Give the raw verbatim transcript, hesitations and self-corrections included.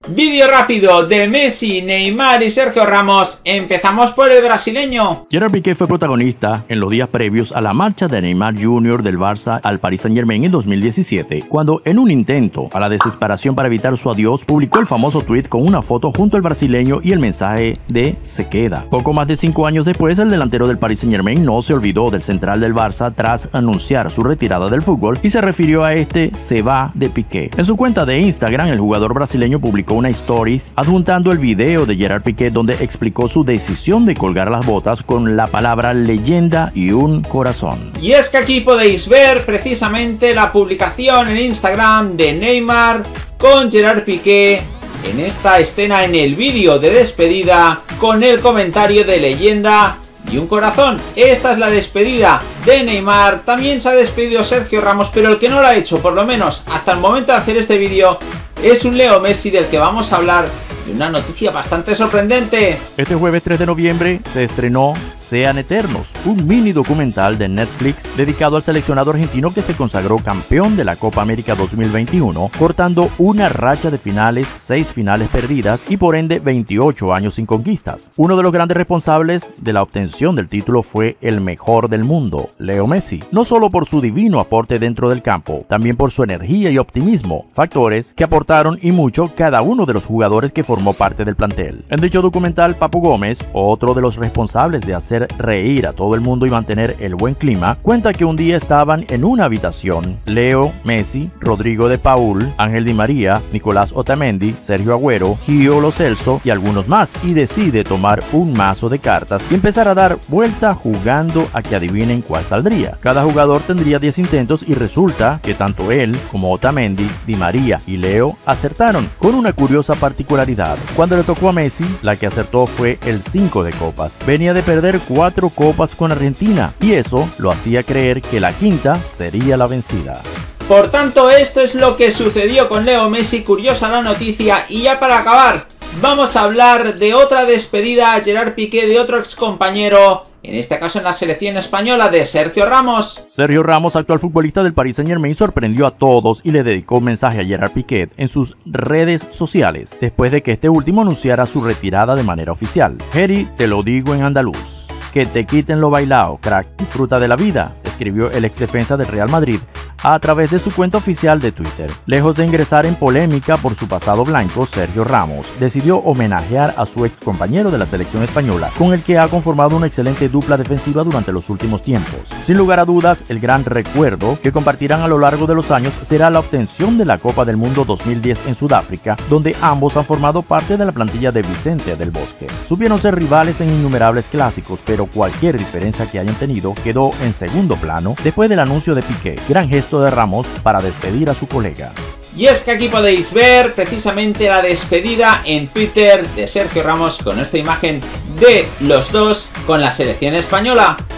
Vídeo rápido de Messi, Neymar y Sergio Ramos. Empezamos por el brasileño. Gerard Piqué fue protagonista en los días previos a la marcha de Neymar junior del Barça al Paris Saint-Germain en dos mil diecisiete, cuando en un intento a la desesperación para evitar su adiós, publicó el famoso tweet con una foto junto al brasileño y el mensaje de "se queda". Poco más de cinco años después, el delantero del Paris Saint-Germain no se olvidó del central del Barça tras anunciar su retirada del fútbol y se refirió a este "se va" de Piqué. En su cuenta de Instagram, el jugador brasileño publicó una stories adjuntando el video de Gerard Piqué donde explicó su decisión de colgar las botas con la palabra leyenda y un corazón. Y es que aquí podéis ver precisamente la publicación en Instagram de Neymar con Gerard Piqué en esta escena en el vídeo de despedida con el comentario de leyenda y un corazón. Esta es la despedida de Neymar. También se ha despedido Sergio Ramos, pero el que no lo ha hecho, por lo menos hasta el momento de hacer este vídeo, es un Leo Messi del que vamos a hablar de una noticia bastante sorprendente. Este jueves tres de noviembre se estrenó Sean Eternos, un mini documental de Netflix dedicado al seleccionado argentino que se consagró campeón de la Copa América dos mil veintiuno, cortando una racha de finales, seis finales perdidas y por ende veintiocho años sin conquistas. Uno de los grandes responsables de la obtención del título fue el mejor del mundo, Leo Messi, no solo por su divino aporte dentro del campo, también por su energía y optimismo, factores que aportaron y mucho cada uno de los jugadores que formó parte del plantel. En dicho documental, Papu Gómez, otro de los responsables de hacer reír a todo el mundo y mantener el buen clima, cuenta que un día estaban en una habitación Leo, Messi, Rodrigo de Paul, Ángel Di María, Nicolás Otamendi, Sergio Agüero, Gio Lo Celso y algunos más, y decide tomar un mazo de cartas y empezar a dar vuelta jugando a que adivinen cuál saldría. Cada jugador tendría diez intentos y resulta que tanto él como Otamendi, Di María y Leo acertaron, con una curiosa particularidad. Cuando le tocó a Messi, la que acertó fue el cinco de copas. Venía de perder cuatro copas con Argentina y eso lo hacía creer que la quinta sería la vencida. Por tanto, esto es lo que sucedió con Leo Messi. Curiosa la noticia. Y ya para acabar, vamos a hablar de otra despedida a Gerard Piqué de otro excompañero, en este caso en la selección española, de Sergio Ramos. Sergio Ramos, actual futbolista del Paris Saint-Germain, sorprendió a todos y le dedicó un mensaje a Gerard Piqué en sus redes sociales, después de que este último anunciara su retirada de manera oficial. Jerry, te lo digo en andaluz. Que te quiten lo bailao, crack, disfruta de la vida, escribió el exdefensa del Real Madrid a través de su cuenta oficial de Twitter. Lejos de ingresar en polémica por su pasado blanco, Sergio Ramos decidió homenajear a su ex compañero de la selección española, con el que ha conformado una excelente dupla defensiva durante los últimos tiempos. Sin lugar a dudas, el gran recuerdo que compartirán a lo largo de los años será la obtención de la Copa del Mundo dos mil diez en Sudáfrica, donde ambos han formado parte de la plantilla de Vicente del Bosque. Supieron ser rivales en innumerables clásicos, pero cualquier diferencia que hayan tenido quedó en segundo plano después del anuncio de Piqué, gran gesto de Ramos para despedir a su colega. Y es que aquí podéis ver precisamente la despedida en Twitter de Sergio Ramos con esta imagen de los dos con la selección española.